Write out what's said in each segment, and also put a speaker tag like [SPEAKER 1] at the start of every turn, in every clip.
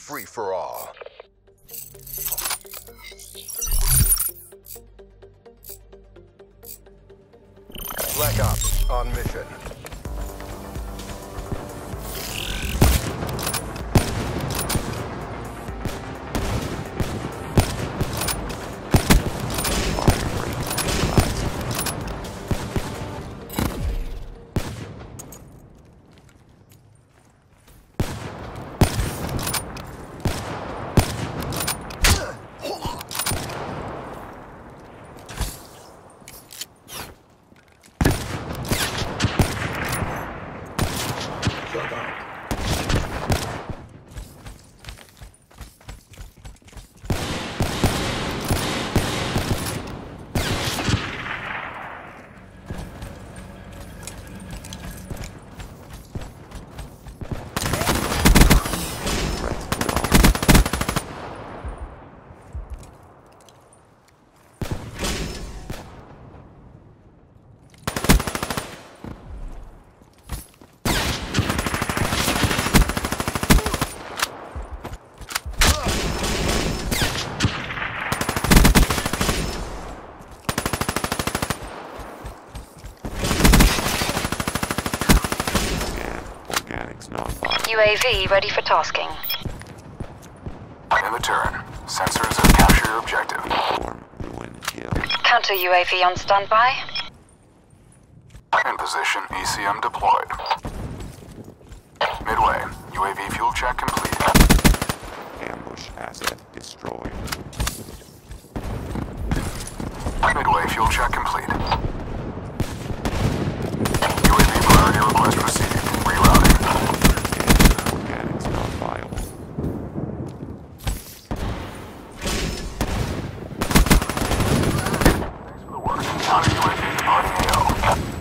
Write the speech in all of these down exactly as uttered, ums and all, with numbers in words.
[SPEAKER 1] free for all. Black Ops on mission.
[SPEAKER 2] U A V ready for tasking.
[SPEAKER 3] In the turn. Sensors have captured your objective.
[SPEAKER 4] Form, ruin, kill.
[SPEAKER 2] Counter U A V on standby.
[SPEAKER 3] In position, E C M deployed. Midway. U A V fuel check complete.
[SPEAKER 4] Ambush asset destroyed.
[SPEAKER 3] Midway fuel check complete. U A V priority request received. Rerouting.
[SPEAKER 4] Organics not viable.
[SPEAKER 3] Thanks for the work. Counter U A V departing A O.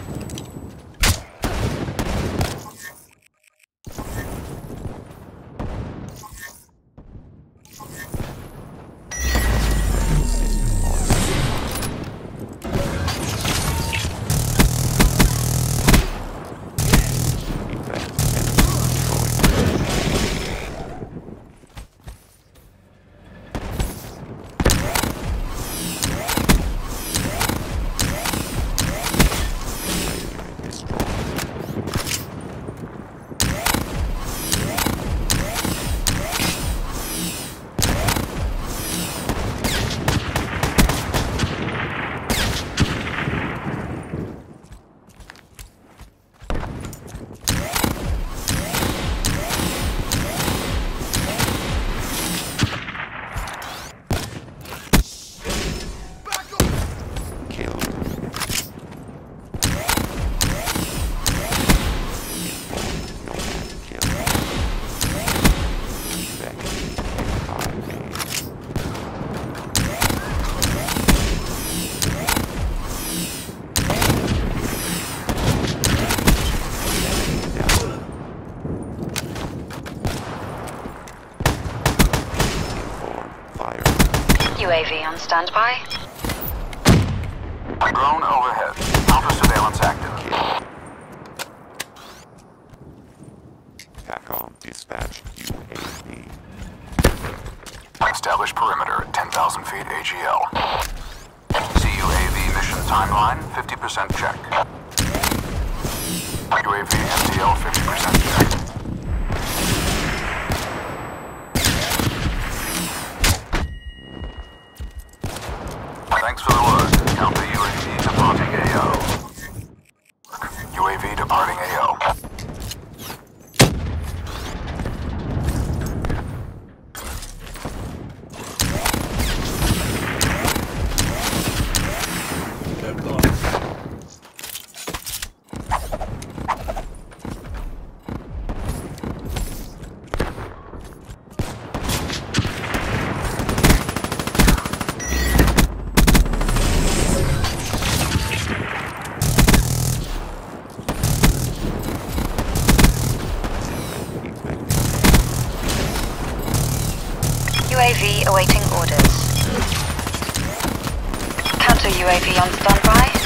[SPEAKER 2] U A V on standby.
[SPEAKER 3] Drone overhead. Counter surveillance active.
[SPEAKER 4] TACOM dispatch U A V.
[SPEAKER 3] Establish perimeter at ten thousand feet A G L. C U A V mission timeline fifty percent check. U A V M T L fifty percent check. Thanks for the work. Counter U A V departing A O. U A V departing A O.
[SPEAKER 2] U A V awaiting orders. Counter U A V on standby.